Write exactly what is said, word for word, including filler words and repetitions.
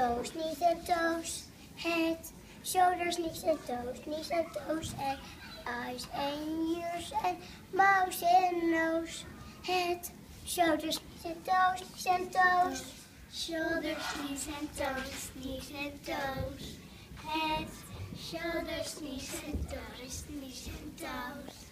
toes, knees and toes. Head, shoulders, knees and toes, knees and toes. And eyes and ears and mouth and nose. Head, shoulders, knees and toes, knees and toes. Shoulders, knees and toes, knees and toes. Head, shoulders, knees and toes, knees and toes.